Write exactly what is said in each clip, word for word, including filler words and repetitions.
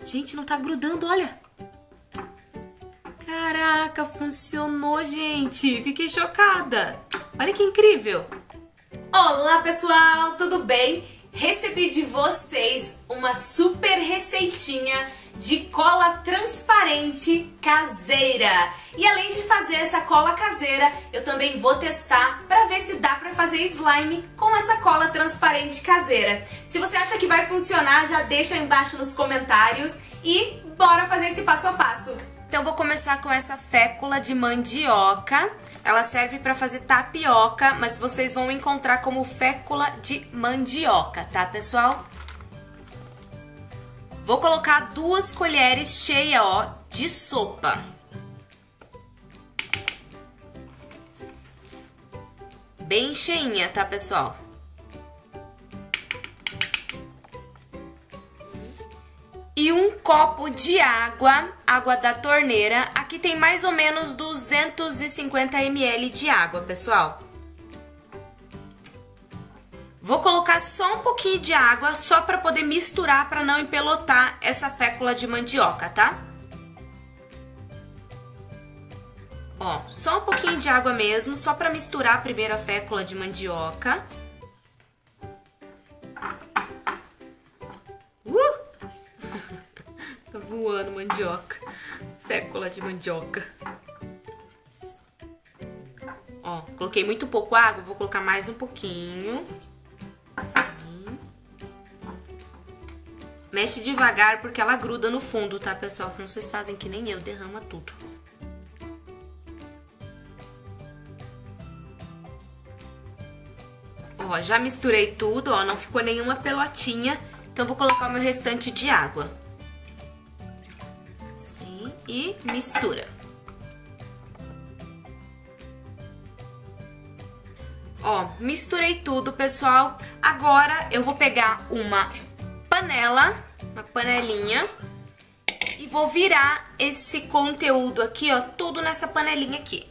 Gente, não tá grudando, olha. Caraca, funcionou, gente. Fiquei chocada. Olha que incrível. Olá, pessoal, tudo bem? Recebi de vocês uma super receitinha de cola transparente caseira. E além de fazer essa cola caseira, eu também vou testar para ver se dá para fazer slime com essa cola transparente caseira. Se você acha que vai funcionar, já deixa aí embaixo nos comentários e bora fazer esse passo a passo. Então vou começar com essa fécula de mandioca. Ela serve para fazer tapioca, mas vocês vão encontrar como fécula de mandioca, tá, pessoal? Vou colocar duas colheres cheias, ó, de sopa. Bem cheinha, tá, pessoal? E um copo de água, água da torneira. Aqui tem mais ou menos duzentos e cinquenta mililitros de água, pessoal. Vou colocar só um pouquinho de água, só para poder misturar, para não empelotar essa fécula de mandioca, tá? Ó, só um pouquinho de água mesmo, só para misturar primeiro a fécula de mandioca. Uh! Tá voando mandioca, fécula de mandioca. Ó, coloquei muito pouco água, vou colocar mais um pouquinho. Assim. Mexe devagar porque ela gruda no fundo, tá, pessoal? Senão vocês fazem que nem eu, derrama tudo. Ó, já misturei tudo, ó, não ficou nenhuma pelotinha. Então vou colocar o meu restante de água. E mistura. Ó, misturei tudo, pessoal. Agora eu vou pegar uma panela, uma panelinha, e vou virar esse conteúdo aqui, ó, tudo nessa panelinha aqui.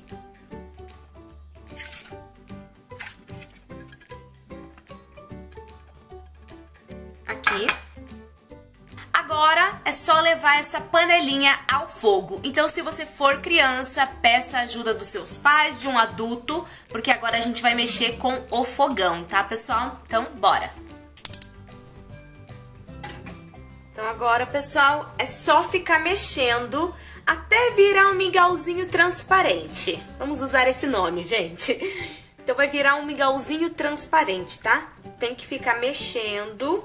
Aqui. Agora é só levar essa panelinha ao fogo. Então, se você for criança, peça a ajuda dos seus pais, de um adulto, porque agora a gente vai mexer com o fogão, tá, pessoal? Então, bora! Então, agora, pessoal, é só ficar mexendo até virar um mingauzinho transparente. Vamos usar esse nome, gente. Então, vai virar um mingauzinho transparente, tá? Tem que ficar mexendo.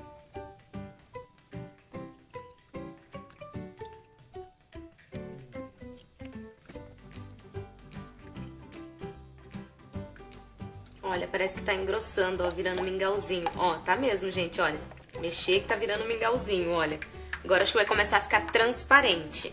Olha, parece que tá engrossando, ó, virando mingauzinho. Ó, tá mesmo, gente, olha. Mexer que tá virando mingauzinho, olha. Agora acho que vai começar a ficar transparente.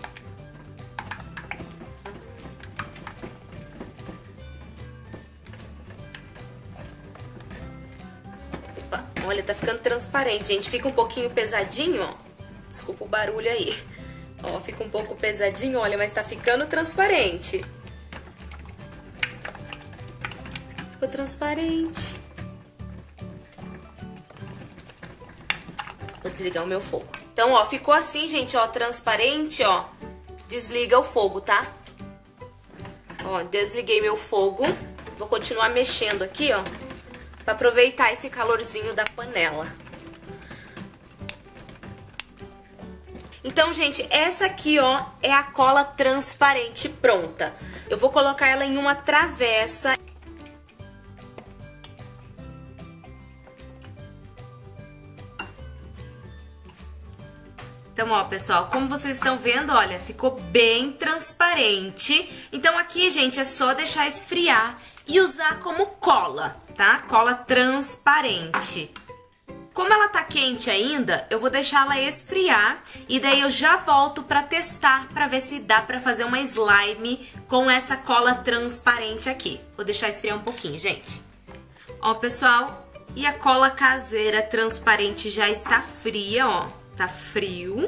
Opa, olha, tá ficando transparente, gente. Fica um pouquinho pesadinho, ó. Desculpa o barulho aí. Ó, fica um pouco pesadinho, olha, mas tá ficando transparente. Ficou transparente. Vou desligar o meu fogo. Então, ó, ficou assim, gente, ó, transparente, ó. Desliga o fogo, tá? Ó, desliguei meu fogo. Vou continuar mexendo aqui, ó, pra aproveitar esse calorzinho da panela. Então, gente, essa aqui, ó, é a cola transparente pronta. Eu vou colocar ela em uma travessa. Então, ó, pessoal, como vocês estão vendo, olha, ficou bem transparente. Então, aqui, gente, é só deixar esfriar e usar como cola, tá? Cola transparente. Como ela tá quente ainda, eu vou deixar ela esfriar e daí eu já volto pra testar, pra ver se dá pra fazer uma slime com essa cola transparente aqui. Vou deixar esfriar um pouquinho, gente. Ó, pessoal, e a cola caseira transparente já está fria, ó. Tá frio.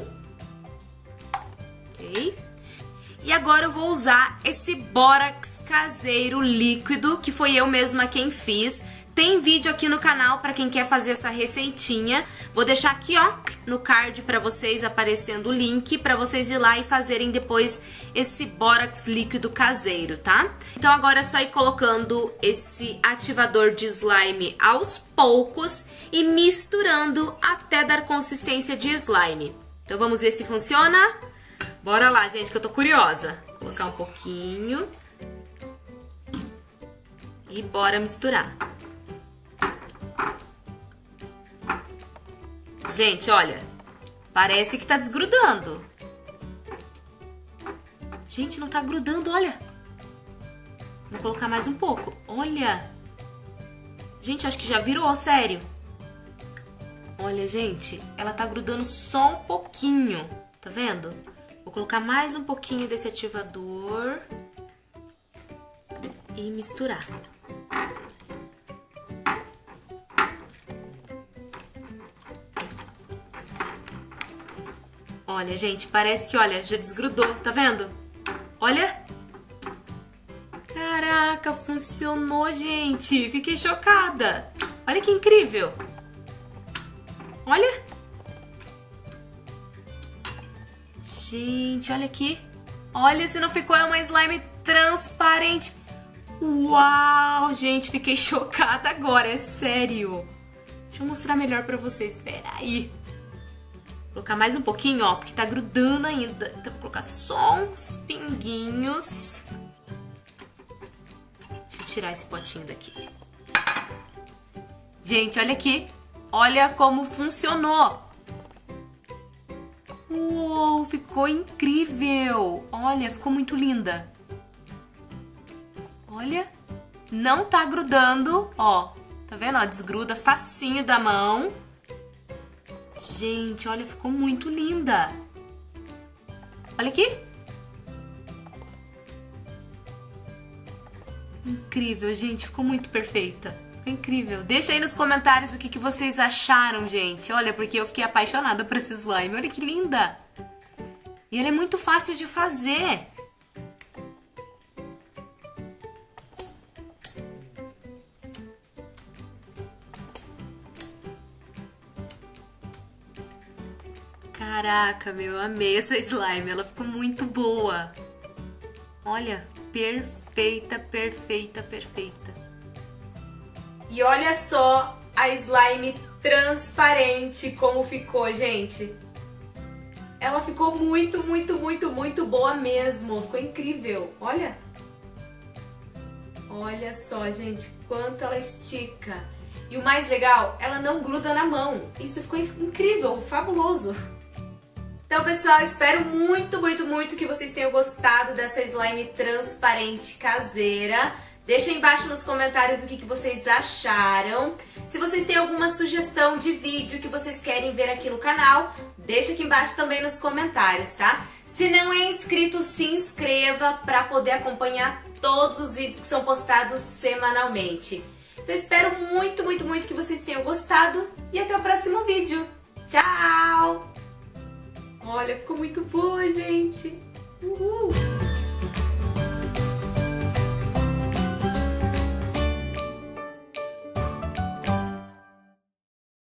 Ok? E agora eu vou usar esse bórax caseiro líquido, que foi eu mesma quem fiz. Tem vídeo aqui no canal para quem quer fazer essa receitinha. Vou deixar aqui, ó, no card para vocês, aparecendo o link para vocês ir lá e fazerem depois esse bórax líquido caseiro, tá? Então agora é só ir colocando esse ativador de slime aos poucos e misturando até dar consistência de slime. Então vamos ver se funciona? Bora lá, gente, que eu tô curiosa. Vou colocar um pouquinho. E bora misturar. Gente, olha, parece que tá desgrudando. Gente, não tá grudando, olha. Vou colocar mais um pouco. Olha. Gente, acho que já virou, sério. Olha, gente, ela tá grudando só um pouquinho. Tá vendo? Vou colocar mais um pouquinho desse ativador. E misturar. Olha, gente, parece que, olha, já desgrudou, tá vendo? Olha! Caraca, funcionou, gente! Fiquei chocada! Olha que incrível! Olha! Gente, olha aqui! Olha, se não ficou, é uma slime transparente! Uau, gente, fiquei chocada agora, é sério! Deixa eu mostrar melhor pra vocês, espera aí! Vou colocar mais um pouquinho, ó, porque tá grudando ainda. Então vou colocar só uns pinguinhos. Deixa eu tirar esse potinho daqui. Gente, olha aqui. Olha como funcionou. Uou, ficou incrível. Olha, ficou muito linda. Olha, não tá grudando, ó. Tá vendo, ó, desgruda facinho da mão. Gente, olha, ficou muito linda. Olha aqui. Incrível, gente, ficou muito perfeita. Ficou incrível. Deixa aí nos comentários o que, que vocês acharam, gente. Olha, porque eu fiquei apaixonada por esse slime. Olha que linda. E ela é muito fácil de fazer. Caraca, meu, eu amei essa slime, ela ficou muito boa. Olha, perfeita, perfeita, perfeita. E olha só a slime transparente como ficou, gente. Ela ficou muito, muito, muito, muito boa mesmo. Ficou incrível, olha. Olha só, gente, quanto ela estica. E o mais legal, ela não gruda na mão. Isso ficou incrível, fabuloso. Então, pessoal, espero muito, muito, muito que vocês tenham gostado dessa slime transparente caseira. Deixa aí embaixo nos comentários o que, que vocês acharam. Se vocês têm alguma sugestão de vídeo que vocês querem ver aqui no canal, deixa aqui embaixo também nos comentários, tá? Se não é inscrito, se inscreva para poder acompanhar todos os vídeos que são postados semanalmente. Então, espero muito, muito, muito que vocês tenham gostado e até o próximo vídeo. Tchau! Olha, ficou muito boa, gente! Uhul!